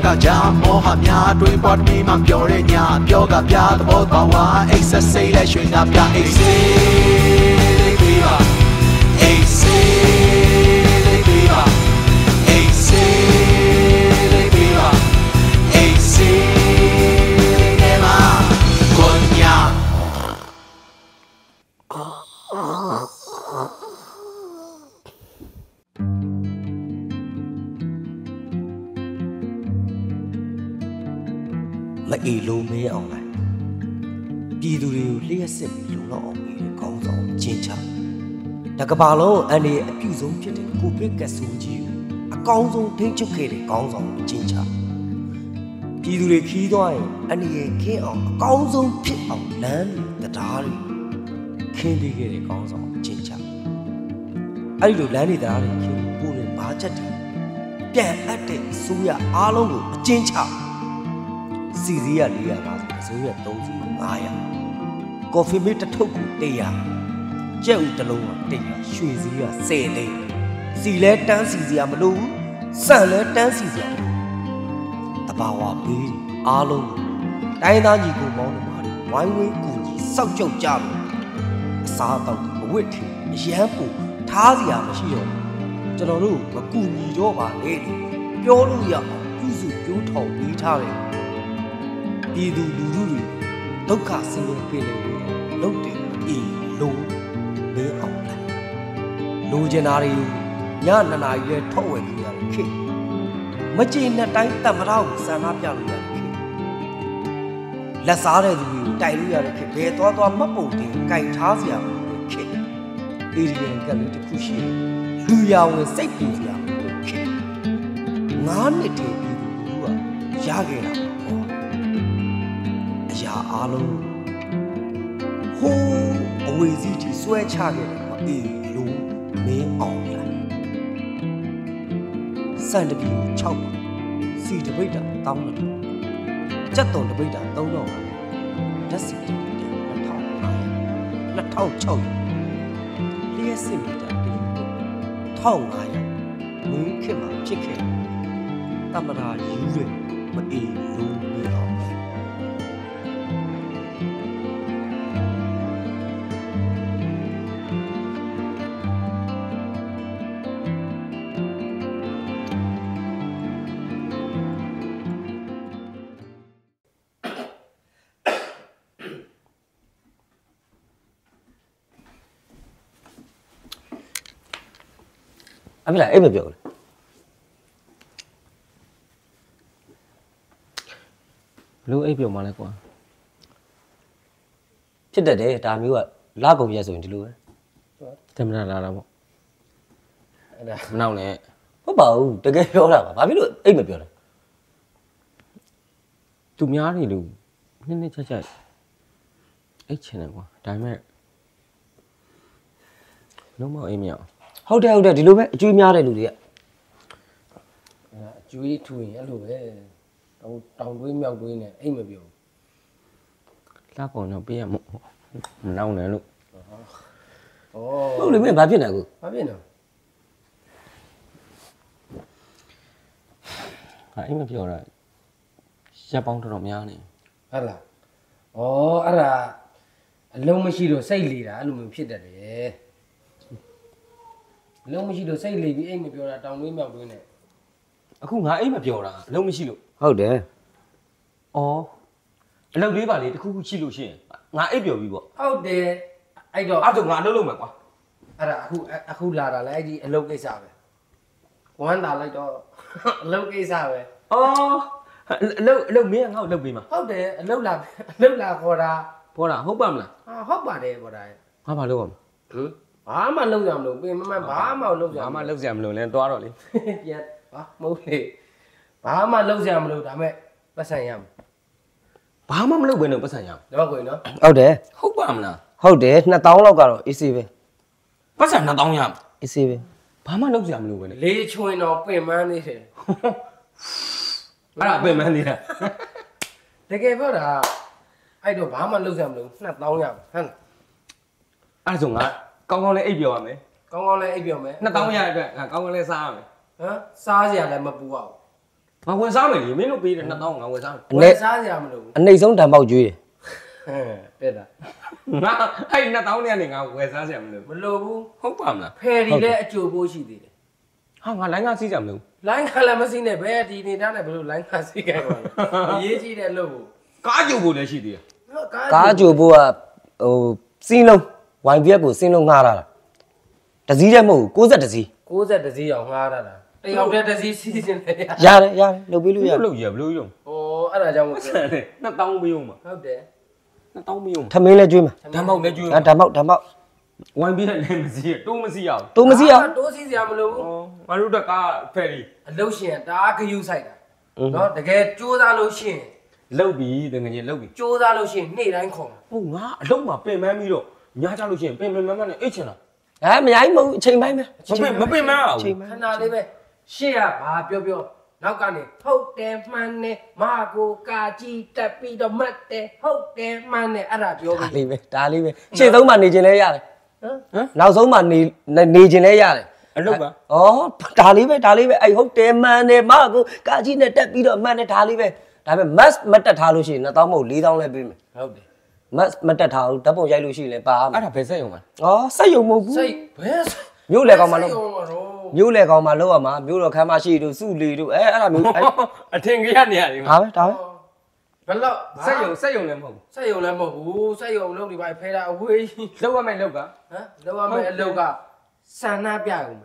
ကကြာမောဟများတွင်ပွားတမီမှပြောတဲ့ညာပြောကပြသဘောပါဝါအိတ်ဆက်စိတ်လက်ရွှေငါပြအိတ်စေးလေးပေးပါအိတ်စေးလေးပေးပါအိတ်စေးလေးပေးပါအိတ်စေးလေးနဲ့မှာကွန်ညာမအေးလုံးမဲအောင်လိုက်ပြည်သူတွေကိုလျှက်စစ်ပြီးလုံလောက်အောင်ပြီးကောင်းဆောင်ကျင်းချတကဘာလုံးအန်ဒီအပြုဆုံးဖြစ်တဲ့ကိုဗစ်ကက်ဆိုးကြီးကိုအကောင်းဆုံးထိန်းချုပ်ခဲ့တဲ့ကောင်းဆောင်ကျင်းချပြည်သူတွေခီးသွားရင်အန်ဒီရဲ့ခင်းအောင်အကောင်းဆုံးဖြစ်အောင်လမ်းတရားတွေခင်းပေးခဲ့တဲ့ကောင်းဆောင်ကျင်းချအဲ့ဒီလိုလမ်းတရားတွေခင်းပို့တဲ့ဘာချက်တွေပြန်အပ်တဲ့အစိုးရအားလုံးကိုအကျဉ်းချစီစီရ450အစိုးရ3စီ500ကော်ဖီမေးတစ်ထုပ်ကို100ကြက်ဥတစ်လုံးက100ရွှေစီရ10သိန်းစီလဲတန်းစီစီရမလို့စံလဲတန်းစီစီရတဘာဝဘေးအားလုံးတိုင်းသားကြီးကိုမောင်းနှမတွေဝိုင်းဝန်းကူကြီးစောက်ကြောက်ကြလို့အစားတော့အဝတ်ထည်အရန်ပူထားစီရမရှိတော့ကျွန်တော်တို့မကူညီတော့ပါနဲ့ပြောလို့ရအောင်ပြုစုပြောထောင်ပေးထားတယ်ပြည်သူလူထုတွေဒုက္ခဆင်းရဲပေးနေလို့လုတ်တယ်အေးလုံးမင်းအောင်လိုက်လူကျင်သားတွေည2 နာရီလဲထုတ်ဝယ်လို့ရတယ်ခေမကြည်နဲ့တိုင်းတမရကိုစံနာပြလို့ရတယ်ခေလက်စားတဲ့သူတွေကိုတိုင်လို့ရတယ်ခေဘယ်သွားမပုံတင်ကြိုင်ထားစရာခေအေရီယန်ကလေးတစ်ခုရှိလူရဝင်စိတ်ပူစရာခေ9 နှစ်တည်းပြည်သူလူကရခဲ့တာအားလုံးဟိုးအဝေစီးကြီးဆွဲချခဲ့တယ်အေးလုံးမင်းအောင်လိုက်စံတပီ6ပါစီတပိတ်တာတောင်းတယ်ကြက်တုံတပိတ်တာ3တော့ပါဓာတ်စီတပိတ်တာ2500 2600လျှက်စစ်မီတာ1500မင်းခင်မှာဖြစ်ခဲ့တမရာယူရမအေးလုံးမင်းအောင်အမေလားအဲ့မပြောဘူးလူအိပ်ပြောမှလဲကွာဖြစ်တတ်တယ်ဒါမျိုးကလာကုန်ရက်ဆိုရင်ဒီလိုပဲတမနာလာတာပေါ့အဲ့ဒါမနောက်နဲ့ဟုတ်ပါဘူးတကယ်ပြောတာပါဘာဖြစ်လို့အိပ်မပြောလဲသူများနေလို့နှစ်ချက်အိပ်ချင်တယ်ကွာဒါပေမဲ့လုံးမအိပ်မရဟုတ်တယ်ဒီလိုပဲအကျွေးများတဲ့လူတွေကအကျွေးထူရင်အဲ့လိုပဲတောင်တွေးမြောက်တွေးနဲ့အိမ်မပြောလှကောင်တော့ပေးရမို့မနောက်နဲ့လို့ဩဟုတ်လေမင်းဘာဖြစ်နေကူဘာဖြစ်နေအိမ်မပြောတာရပ်ပေါင်းတော်များနေဟုတ်လားဩအဲ့ဒါအလုံးမရှိတော့စိတ်လေတာအဲ့လိုမျိုးဖြစ်တတ်တယ်လုံးမရှိလို့စိတ်လေပြီးအိမ်မပြောတာတောင်တွေးမြောက်တွေးနဲ့အခုငါအိမ်မပြောတာလုံးမရှိလို့ဟုတ်တယ်ဩအလုပ်လေးပါလေတခုခုရှိလို့ရှိရင်ငါအိပ်ပျော်ပြီပေါ့ဟုတ်တယ်အဲ့တော့ငါအလုပ်လုပ်မယ်ကွာအဲ့ဒါအခုလာတာလဲအဲ့ဒီအလုပ်ကိစ္စပဲဝမ်းသာလိုက်တော့အလုပ်ကိစ္စပဲဩအလုပ်မင်းကငါ့ကိုလုပ်ပေးမှာဟုတ်တယ်အလုပ်လာခေါ်တာဟုတ်ပါမလားဟုတ်ပါတယ်ခေါ်တာငါဘာလုပ်ရမလဲဘာမှလုပ်ရမလို့ပြင်မမှန်ဘာမှလုပ်ရမလို့လဲတွားတော့လေပြန်မဟုတ်လေဘာမှလုပ်ရမလို့ဒါမဲ့ပတ်စံရမယ်ဘာမှမလုပ်ဘဲနဲ့ပတ်စံရမယ်တော့ကိုနော်ဟုတ်တယ်ဟုတ်ပါမလားဟုတ်တယ်2000လောက်ကတော့ AC ပဲပတ်စံ2000ရမယ် AC ပဲဘာမှလုပ်ရမလို့ပဲလေလေးချွင်တော့ပင်မန်းနေတယ်အဲ့ဒါပင်မန်းနေတာတကယ်ပြောတာအဲ့တော့ဘာမှလုပ်ရမလို့2000ရမယ်ဟမ်အဲ့ဆိုငါကောင်းကောင်းလေးအိပ်ပျော်ရမယ်ကောင်းကောင်းလေးအိပ်ပျော်မယ်2000ရတဲ့အတွက်ကောင်းကောင်းလေးစားရမယ်ဟမ်စားစရာလည်းမပူအောင်ငါဝင်စားမယ်လေမင်းတို့ပေးတယ်2000ငါဝင်စားမယ်အနေစားစရာမလိုဘူးအနေဆုံးတန်ပေါက်ကျွေးတယ်တဲ့တာငါအဲ့2000နဲ့ကနေငါဝယ်စားစရာမလိုမလိုဘူးဟုတ်ပါမလားဖယ်ရီလည်းအကျိုးဖို့ရှိသေးတယ်ဟာငါလိုင်းကားစီးကြမလို့လိုင်းခါလည်းမစီးနဲ့ဘယ်ဒီနေသားနဲ့ဘယ်လိုလိုင်းခါစီးကြပါလဲအရေးကြီးတယ်လို့ကားကြိုဖို့လည်းရှိသေးတယ်ကားကြိုဖို့ကဟိုစီးလုံး YBF ကိုစီးလုံးငှားတာတစည်းတည်းမဟုတ်ဘူး60တစည်း 60တစည်းအောင်ငှားတာလားတယောက်တည်းတစည်းစီးခြင်းလေရတယ်လုပ်ပေးလို့ရဘလို့ရဘလို့ရုံဟိုအဲ့ဒါကြောင့်မဆန်တယ်2000ပေးအောင်မှာဟုတ်တယ် 2000ပေးအောင်ထမင်းလဲကျွေးမှာဓာတ်ပေါက်လည်းကျွေးဓာတ်ပေါက်ဝိုင်းပြီးလည်းမစီးတိုးမစီးအောင်တိုးမစီအောင်တိုးစီးစရာမလိုဘူးငါတို့တကားဖယ်ရီအလုတ်ရှင်တအားဂယုဆိုင်တာနော်တကယ်ကြိုးစားလို့ရှင်လုတ်ပြီးတကယ်ကြီးလုတ်ပြီးကြိုးစားလို့ရှင်နေ့တိုင်းခေါ်ဟုတ်ငါအလုံးမှာပင်ပန်းပြီးတော့ညားကြလို့ရှိရင်ပင်မနဲ့အိတ်ချင်တာမရိုင်းမဟုတ်အချိန်ပိုင်းပဲမပင်မအောင်ခဏလေးပဲရှေ့ကဘာပြောနောက်ကနေဟုတ်တယ်မှန်တယ်မာကိုကာကြီးတက်ပြီးတော့မှတ်တယ်ဟုတ်တယ်မှန်တယ်အဲ့ဒါပြောဒါပြီးလေးပဲရှေ့ဆုံးမှနေခြင်းလဲရတယ်ဟမ်နောက်ဆုံးမှနေခြင်းလဲရတယ်အလုပ်ကဩဒါလေးပဲအဲ့ဟုတ်တယ်မှန်တယ်မကိုကာကြီးနဲ့တက်ပြီးတော့မှန်တယ်ဒါလေးပဲဒါပေမဲ့ mass မတက်ထားလို့ရှိရင်2000မဟုတ်4000လဲပေးမယ်ဟုတ်တယ် mass မတက်ထားဘူးဓာတ်ပုံရိုက်လို့ရှိရင်လဲပါမှာအဲ့ဒါဘယ်ဆက်ရုံမှာဩစက်ယုံမဟုတ်ဘူးစိတ်ဘယ်မြို့လေကောင်မှလို့စိတ်ရောတော့မြို့လေကောင်မှလောက်ရမှာမြို့တော်ခမ်းမရှိတို့စုလီတို့အဲ့ဒါမျိုးအထင်ကြီးရနေရတယ်ဒါပဲဘယ်လောက်ဆက်ရုံလည်းမဟုတ်စက်ရုံလည်းမဟုတ်ဘူးစက်ရုံလုံးဒီပိုင်းဖဲတာအဝေးကြီးဘူးလောက်ရမယ်လောက်ကဟမ်လောက်ရမယ်အလုပ်ကဆန္ဒပြရုံပဲ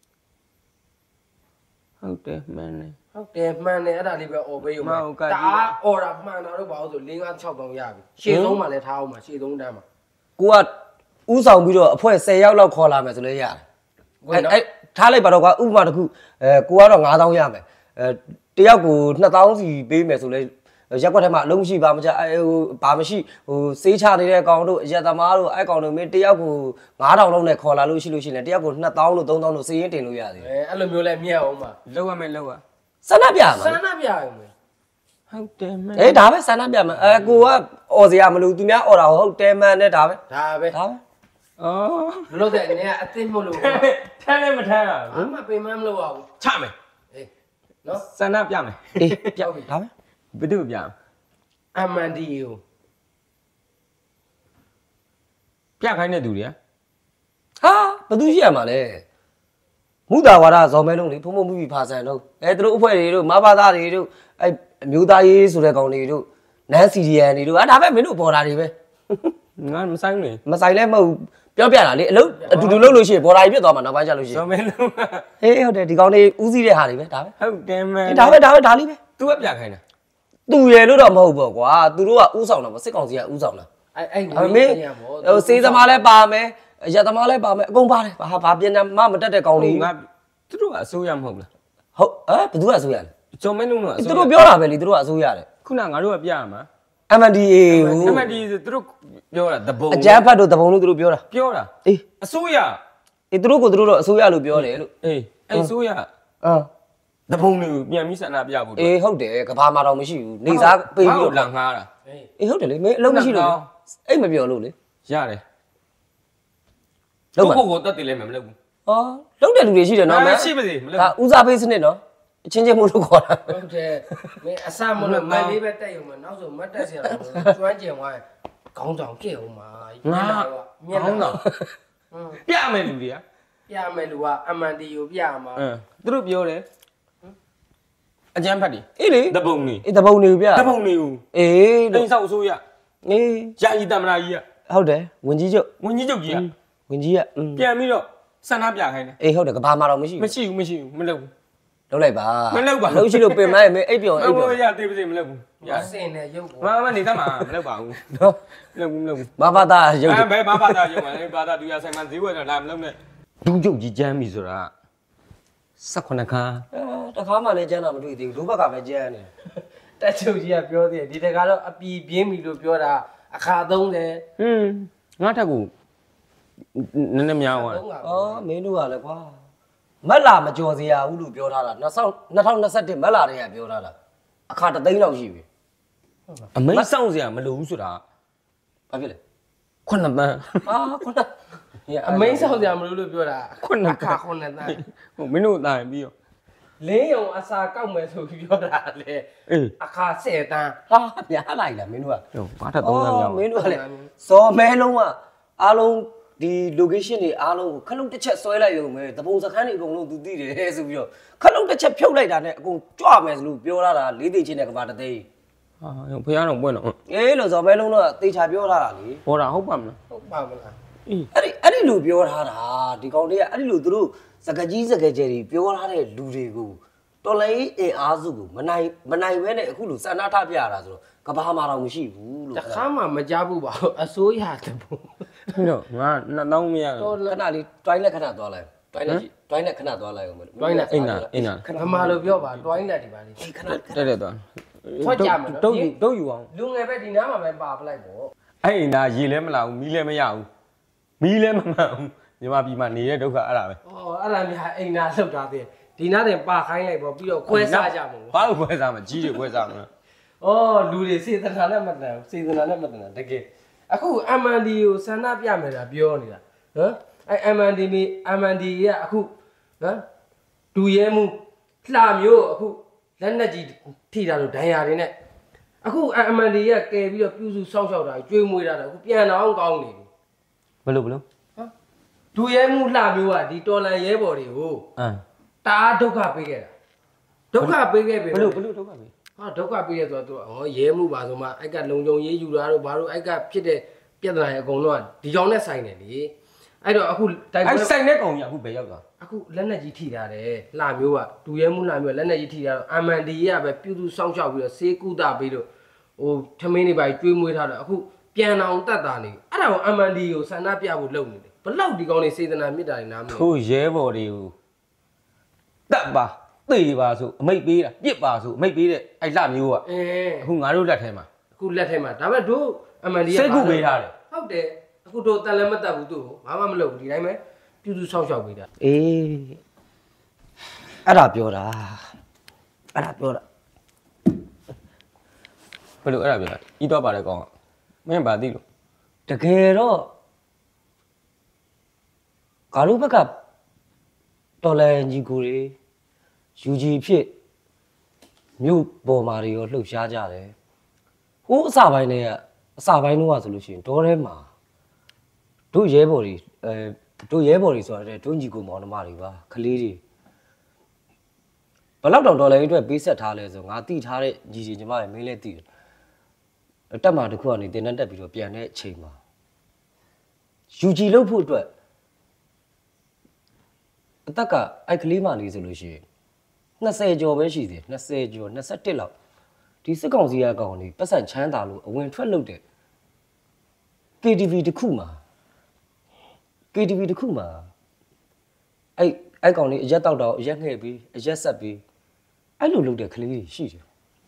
ဟုတ်တယ်မှန်တယ်ဟုတ်တယ်မှန်တယ်အဲ့ဒါလေးပဲအော်ပေးရုံပဲဟုတ်ကဲ့တအားအော်တာမှန်တာတော့ဘာလို့ဆို4 5 6တောင်ရပြီရှေ့ဆုံးမှလည်းထားအောင်ပါရှေ့ဆုံးတန်းမှာကိုကဥဆောင်ပြီးတော့အဖွဲ့10ယောက်လောက်ခေါ်လာမယ်ဆိုလဲရတယ်ဝင်နော်အဲ့ထားလိုက်ပါတော့ကွာဥပမာတစ်ခုကိုကတော့9000ရမယ်တယောက်ကို2000စီပေးမယ်ဆိုလဲရက်ကွက်ထဲမှာအလုံးမရှိပါမကြဟိုဘာမရှိဟိုစေးချနေတဲ့အကောင်တို့အရက်သမားတို့အဲ့ကောင်တို့မင်းတယောက်ကို9000လုံးနဲ့ခေါ်လာလို့ရှိလို့ရှိရင်တယောက်ကို2000လို့3000လို့စီးရင်တင်လို့ရသေးတယ်အဲ့လိုမျိုးလဲမြတ်အောင်ပါလောက်ရမယ်လောက်ရဆန္ဒပြမှာဆန္ဒပြရုံပဲဟုတ်တယ်မှန်ဒါပဲဆန္ဒပြမှာကိုကအော်စရာမလိုသူများအော်တာဟုတ်တယ်မှန်နဲ့ဒါပဲဒါပဲအော်ဘလို့တဲ့အနေကအသိမလို့ထမ်းလည်းမထမ်းရဘာဘူးမှပင်မမလို့ပါဘူးချမယ်အေးနော်စန္ဒပြမယ်အေးပြဒါပဲဘယ်သူပြမအမန်ဒီယိုပြခိုင်းတဲ့သူတွေကဟာဘသူရှိရမှာလဲမူတာဝါဒဇော်မဲလုံးလေဖုံဖုံမှုပြီးဖာဆန်တော့သူတို့အဖွဲ့တွေတို့မဘာသားတွေတို့အဲ့အမျိုးသားရေးဆိုတဲ့ကောင်တွေတို့နန်းစီရီယန်တွေတို့ဒါပဲမင်းတို့ပေါ်တာတွေပဲငါမဆိုင်လေမဆိုင်လဲမဟုတ်ပြောပြတာလေအလုပ်အတူတူလုပ်လို့ရှိရင်ပေါ်တာကြီးပြတ်သွားမှာနောက်ပိုင်းကျလို့ရှိရဇော်င်မဲလုံးဟေးဟုတ်တယ်ဒီကောင်တွေဦးစီးတဲ့ဟာတွေပဲဒါပဲဟုတ်တယ်မှန်ဒါပဲဒါလေးပဲသူကပြခိုင်းတာသူရယ်လို့တော့မဟုတ်ပေါ့ကွာသူတို့ကဥဆောင်တာပေါ့စစ်ကောင်စီကဥဆောင်တာအဲ့ဒါပေမဲ့ဟိုစေးသမားလည်းပါမယ်ရက်သမားလည်းပါမယ်အကုန်ပါတယ်ဘာပြင်တယ်မတက်တဲ့ကောင်တွေငါသူတို့ကအစိုးရမဟုတ်လားဟုတ်ဘယ်သူကအစိုးရလဲဇော်မဲလုံးတော့သူတို့ပြောတာပဲလေသူတို့ကအစိုးရတယ်ခုနငါတို့ကပြရမှာ MNDA ဟိုအမဒီသူတို့ပြောတာတဘုံအကြမ်းဖတ်တို့တပုံလို့သူတို့ပြောတာပြောတာအေးအစိုးရသူတို့ကိုသူတို့တော့အစိုးရလို့ပြောတယ်လို့အေးအဲ့အစိုးရ တဘုံတွေကိုပြန်ပြီးဆန္ဒပြဖို့အေးဟုတ်တယ်ကဘာမှတော့မရှိဘူးနေစားပေးပြီးတော့လန်ငားတာအေးဟုတ်တယ်လေမင်းအလုံးမရှိလို့အိတ်မပြောလို့လေရတယ်လုံးပါကိုတက်တယ်လည်းမလုပ်ဘူးဟောလုံးတဲ့လူတွေရှိတယ်နော်မင်းရှိပါစေမလုပ်ဒါဦးစားပေးစနစ်နော်အချင်းချင်းမို့လို့ခေါ်တာဟုတ်တယ်မင်းအစမလို့မန်လေးပဲတက်ရုံမှာနောက်ဆိုမတ်တက်စရာလို့ကျွမ်းကျင်သွားရင်ခေါင်းဆောင်ကြည့်အောင်ပါမျက်နှာပြမယ်လူတွေကပြမယ်လူကအမန်ဒီယိုပြမှာသူတို့ပြောတယ်အကြမ်းဖတ်တယ်အေးလေတဘုံနေအေးတပုံနေပြတဘုံနေကိုအေးတိန်ဆောက်အစိုးရအေးယာယီတမနာကြီးကဟုတ်တယ်ဝင်ကြီးချုပ်ဝန်ကြီးချုပ်ကြီးကဝင်ကြီးကပြန်ပြီးတော့ဆန္ဒပြခိုင်းတယ်အေးဟုတ်တယ်ကဘာမှတော့မရှိဘူးမရှိဘူးမလုပ်ဘူးလုံးလိုက်ပါမလုပ်ပါဘူးလုံးရှိလို့ပင်မရဲ့မင်းအိပ်ပြောအိပ်ပြောဟိုရသေးပါစေမလုပ်ဘူးရစင်နဲ့ရုပ်ကိုမနေသားမှာမလုပ်ပါဘူးနော်မလုပ်ဘူးမလုပ်ဘူးမဘာသာရုပ်ဘယ်ဘာသာရုံလဲဘာသာတူရဆိုင်မှာဈေးဝယ်တော့လာမလုပ်နဲ့ဒူးကျုပ်ကြီးကျမ်းပြီဆိုတာ18ခါတခါမှလည်းကျန်းတာမတွေ့သေးဘူးဒုဘက်ကပဲကျန်းနေတက်ချုပ်ကြီးကပြောသေးတယ်ဒီတခါတော့အပီပြင်းပြီလို့ပြောတာအခါ30 ငါထက်ကိုနည်းနည်းများသွားမင်းတို့ကလည်းကွာမက်လာမကြော်စရာဘူးလို့ပြောထားတာ2021မက်လာတည်းကပြောထားတာအခါ3သိန်းလောက်ရှိပြီအမိတ်ဆောင်စရာမလိုဘူးဆိုတာဘာဖြစ်လဲ 9တန်းခုနအမိန်ဆောက်ကြမလို့ပြောတာ 9တန်းအခါ9တန်းဟုတ်မင်းတို့တာရင်ပြီးတော့လင်းယုံအစာကောက်မယ်ဆိုပြီးပြောတာလေအခါ10တန်းဟာများလိုက်လားမင်းတို့ကဘာထက်3တန်းမြောက်မင်းတို့ကလေစော်မဲလုံးကအားလုံးဒီ location တွေအားလုံးခလုတ်တစ်ချက်ဆွဲလိုက်ရုံပဲတပုံစခန်းတွေအကုန်လုံးသူသိတယ်ဆိုပြီးတော့ခလုတ်တစ်ချက်ဖြုတ်လိုက်တာနဲ့အကုန်ကြွမယ်ဆိုလို့ပြောလာတာလေးသိချင်းနဲ့ကဘာတသိန်းဟာဖះတော့ပွင့်တော့အေးလို့စော်မဲလုံးတော့တေချာပြောလာတာလေဟောတာဟုတ်ပါမလားဟုတ်ပါမလားအေးအဲ့ဒီလူပြောထားတာဒီကောင်တွေကအဲ့ဒီလူသူတို့စကကြီးစကကျယ်တွေပြောထားတဲ့လူတွေကိုတော်လိုင်းအင်အားစုကိုမနိုင်ဘဲနဲ့အခုလူစန္ဒထပြရတာဆိုတော့ကဘာမှတော့မရှိဘူးလို့တခါမှမကြားဘူးပါဘူးအစိုးရတဘူးအဲ့တော့ငါ2000မရတော့ခဏလေးတွိုင်းလက်ခဏသွားလိုက်တွိုင်းလက်ခဏသွားလိုက်အောင်မလို့အိမ်နာခဏအမှားလို့ပြောပါတွိုင်းလက်ဒီပါလေခဏတက်သွားထွက်ကြမယ်နော်တုတ်ယူအောင်လူငယ်ပဲဒီနားမှာပဲပါပလိုက်ပေါ့အဲ့အိမ်နာရေလဲမလာဘူးမီးလဲမရဘူးမီးလဲမမှန်ဘူးညီမပြည်မှာနေတဲ့ဒုက္ခအဲ့ဒါပဲဩအဲ့ဒါများအိမ်နာလောက်တာတဲ့ဒီနားတင်ပါခိုင်းလိုက်ပေါ့ပြီးတော့ခွဲစားကြမှာဘာလို့ခွဲစားမကြီးတွေခွဲစားမလားဩလူတွေစေတနာနဲ့မတန်စေတနာနဲ့မတန်တကယ်အခု MND ကိုဆန္ဒပြမယ်တာပြောနေတာနော်အဲ့ MND ကအခုနော်ဒူရဲမှုလှမျိုးအခုလက်နက်ကြီးထိတာလို့ဒဏ်ရာတွေနဲ့အခု MND ကကယ်ပြီးတော့ပြုစုစောင့်ရှောက်တာကျွေးမွေးတာတော့အခုပြန်တော့ကောင်းနေပြီဘယ်လိုဒူရဲမှုလှမျိုးကဒီတော်လန်ရဲဘော်တွေကိုအမ်တအားဒုက္ခပေးခဲ့တာဒုက္ခပေးခဲ့ပြီဘယ်လိုဒုက္ခပဲဟာဒုက္ခပေးရဆိုတော့ဟောရဲမှုပါဆိုမှအိုက်ကလုံုံရေးယူတာတို့ဘာလို့အိုက်ကဖြစ်တဲ့ပြဿနာရဲ့အကုန်လုံးကဒီကြောင်နဲ့ဆိုင်တယ်လေအဲ့တော့အခုတိုက်ပွဲအဲ့ဆိုင်တဲ့ကောင်ကြီးအခုဘယ်ရောက်သွားအခုလက်နက်ကြီးထိထားတယ်လှမျိုးကဒူရဲမှုလှမျိုးလက်နက်ကြီးထိထားတော့ MND ကပဲပြုစုစောင့်ရှောက်ပြီးတော့စေးကုသပြီးတော့ဟိုထမင်းတွေပါကျွေးမွေးထားတော့အခုပြန်အောင်တတ်တာနေအဲ့ဒါကို MND ကိုဆန္ဒပြဖို့လုပ်နေတယ်ဘလောက်ဒီကောင်တွေစေတနာမေတ္တာတွေနားမလဲထိုးရဲဘော်တွေကိုတတ်ပါသေပါဆိုအမိတ်ပေးတာပြစ်ပါဆိုအမိတ်ပေးတဲ့အဲ့လှမျိုးကအခုငါတို့လက်ထဲမှာအခုလက်ထဲမှာဒါပေမဲ့တို့ MND ကစိတ်ကူပေးထားတယ်ဟုတ်တယ်အခုတို့တန်လည်းမတတ်ဘူးသူ့ကိုဘာမှမလုပ်ဘူးဒီတိုင်းပဲပြုစုစောင့်ရှောက်ပေးတာအေးအဲ့ဒါပြောတာအဲ့ဒါပြောတာဘယ်လိုအဲ့ဒါပြောတာဤတော့ပါတဲ့ကောင်ကမင်းဘာသိလို့တကယ်တော့ဂါရုဘက်ကတော်လန်ကြီးကိုတွေယူကြီးဖြစ်မြို့ပေါ်မှာတွေရောလှုပ်ရှားကြတယ်ဟိုးအစပိုင်းတွေကအစပိုင်းတော့ဆိုလို့ရှိရင်ဒေါ်ထဲမှာတို့ရဲဘော်တွေတို့ရဲဘော်တွေဆိုတာတဲ့ဒုံကြီးကိုမောင်နှမတွေပါကလေးတွေဘလောက်တောင်ဒေါ်လာကြီးအတွက်ပေးဆက်ထားလဲဆိုငါတိထားတဲ့ညီကြီးညီမတွေမင်းလည်းတိတယ်တက်မှာတစ်ခုကနေတင်တက်ပြီးတော့ပြန်တဲ့အချိန်မှာယူကြီးလုပ်ဖို့အတွက်အသက်ကအိုက်ကလေးမလေးဆိုလို့ရှိရင်20ကျော်ပဲရှိသေးတယ်20ကျော်21လောက်ဒီစစ်ကောင်စီကကောင်တွေပတ်စံချမ်းသာလို့အဝင်ထွက်လုပ်တဲ့ KTV တစ်ခုမှာအဲ့ကောင်တွေအရက်တောက်တော့အရက်ငှဲ့ပြီးအရက်ဆက်ပြီးအဲ့လိုလုပ်တဲ့ကလေးတွေရှိတယ်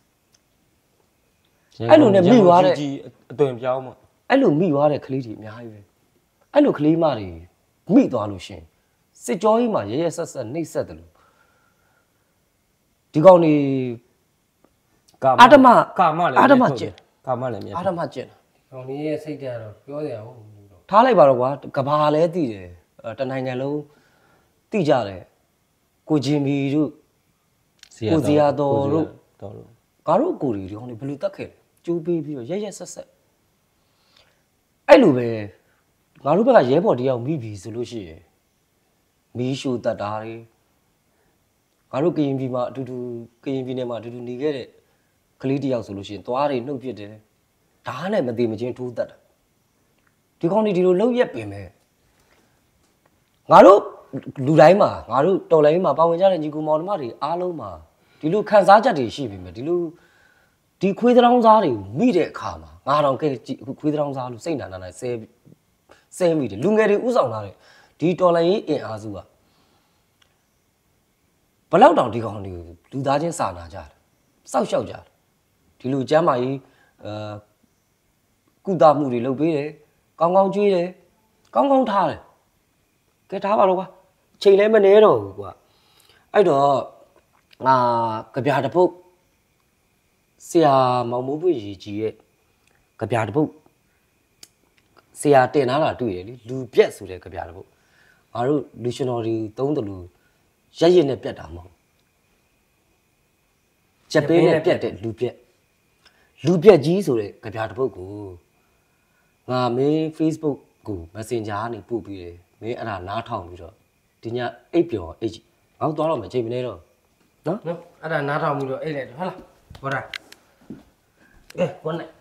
အဲ့လိုနဲ့မိသွားတဲ့အသွင်ပြောင်းမအဲ့လိုမိသွားတဲ့ကလေးတွေအများကြီးပဲအဲ့လိုကလေးမတွေမိသွားလို့ရှင်စစ်ကြောကြီးမှာရဲရဲဆက်ဆက်နှိပ်ဆက်တယ်လို့ဒီကောင်တွေအာဓမကျင့်ကာမလည်းမြတ်အာဓမကျင့်ကောင်လေးရဲ့စိတ်ဓာတ်တော့ပြောရအောင်ထားလိုက်ပါတော့ကွာကဘာလဲတည်တယ်တနိုင်ငံလုံးတိကြတယ်ကိုဂျင်မီတို့ကိုဇီယာတော်တို့ငါတို့ကိုတွေဒီကောင်တွေဘယ်လိုတတ်ခဲ့လဲကျိုးပေးပြီးတော့ရဲရဲဆက်ဆက်အဲ့လိုပဲငါတို့ဘက်ကရဲဘော်တယောက်မိပြီဆိုလို့ရှိရင်မီးရှို့တတ်တာတွေငါတို့ကရင်ပြည်မှာအတူတူကရင်ပြည်နယ်မှာအတူတူနေခဲ့တဲ့ကလေးတယောက်ဆိုလို့ရှိရင်သွားတွေနှုတ်ပစ်တယ်ဓာတ်နဲ့မသေးမချင်းထိုးတတ်တာဒီကောင်တွေဒီလိုလှုပ်ရက်ပင်ပဲငါတို့လူတိုင်းမှာငါတို့တော်လိုင်းမှာပါဝင်ကြတဲ့ညီကူမောင်နှမတွေအားလုံးမှာဒီလိုခံစားချက်တွေရှိပြီမယ်ဒီလိုဒီခွေးသရောင်းစားတွေမိတဲ့အခါမှာငါတော့ကဲခွေးသရောင်းစားလို့စိတ်နာနာဆဲမိတယ်လူငယ်တွေဥဆောင်လာတဲ့ဒီတော်လိုင်းရေးအင်အားစုကဘလောက်တောင်ဒီကောင်တွေကိုလူသားချင်းစာနာကြတယ်စောက်ရှောက်ကြတယ်ဒီလိုကျမ်းမာရေးကုသမှုတွေလုပ်ပေးတယ်ကောင်းကောင်းကျွေးတယ်ကောင်းကောင်းထားတယ်ကဲထားပါတော့ကွာအချိန်လည်းမနေတော့ဘူးကွာအဲ့တော့ငါကြပြတပုတ်ဆရာမောင်မိုးပွေကြီးကြီးရဲ့ကြပြတပုတ်ဆရာတင်လာတာတွေ့တယ်လေလူပြက်ဆိုတဲ့ကြပြတပုတ်ငါတို့လူရှင်တော်တွေသုံးတယ်လို့ရက်ရက်နဲ့ပြက်တာမဟုတ်ချက်ပေးနဲ့ပြတ်တဲ့လူပြက်ကြီးဆိုတဲ့ကြပြတစ်ပုဒ်ကိုငါမင်း Facebook ကို Messenger ကနေပို့ပြီးတယ်မင်းအဲ့ဒါနားထောင်ပြီးတော့ဒီညအိပ်ပျော်အိပ်ငါတို့သွားတော့မယ်ချိန်မနေတော့နော်အဲ့ဒါနားထောင်ပြီးတော့အိပ်လိုက်တော့ဟုတ်လားဟောတာကဲခွန်းနဲ့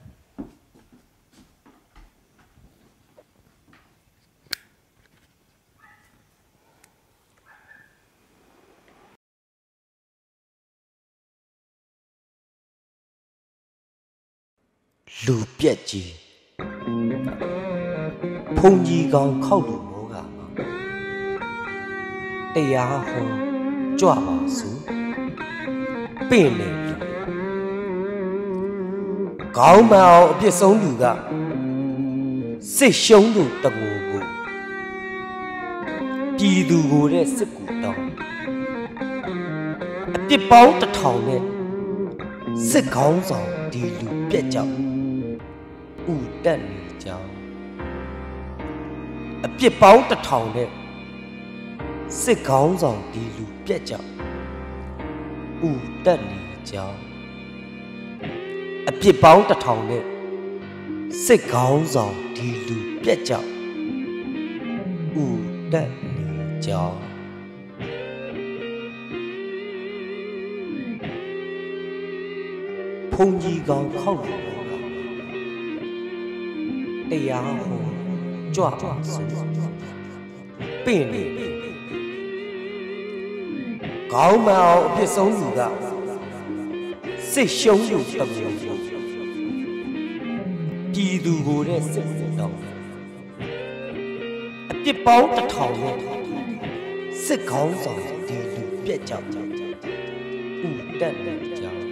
လူပြက်ကြီးဖုန်ကြီးကောင်ခောက်လူမောကမှာတရားဟောကြွပါစို့ပင့်နေလူခေါင်းမအောင်အပြစ်ဆုံးလူကစစ်ရှုံးသူတငူကိုပြည်သူကိုတဲ့စစ်ကူတောင်းအပြစ်ပေါင်း1000နဲ့စစ်ခေါင်းဆောင်ဒီလူပြက်ကြောက်ဥတက်နေကြောင်းအပြစ်ပေါင်း1000နဲ့စစ်ခေါင်းဆောင်ဒီလူပြက်ကြောက်ဥတက်နေကြောင်းအပြစ်ပေါင်း1000နဲ့စစ်ခေါင်းဆောင်ဒီလူပြက်ကြောက်ဥတက်နေကြောင်းဖုန်ကြီးကောင်ခောက်လို့တရားဟောကြွပါစို့ပင့်နေခေါင်းမအောင်အဖြစ်ဆုံးလူကစစ်ရှုံးလူတမျိုးပြည်သူကိုတဲ့စစ်တော့အပြစ်ပေါင်း1000နဲ့စစ်ခေါင်းဆောင်ဒီလူပြက်ကြောက်ဥတက်နေကြောင်း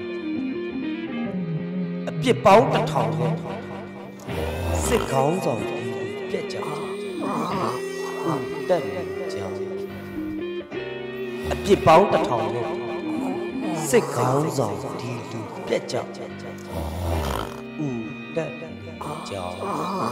အပြစ်ပေါင်း1000နဲ့စစ်ခေါင်းဆောင်ဒီလူပြက်ကြောက်ဥတက်နေကြောင်းအပြစ်ပေါင်း1000နဲ့စစ်ခေါင်းဆောင်ဒီလူပြက်ကြောက်ဥတက်နေကြောင်း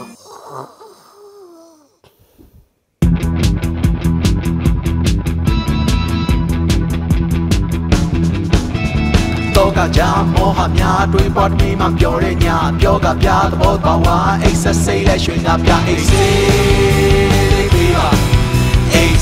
တော့ကကြမောဟများတွေးပေါ်ပြီးမှပြောတဲ့ညပြောကပြသဘောပေါက်ဝါအိတ်ဆက်စိတ်และရွှေငါပြအိတ်စေးလေးပေးပါအိတ်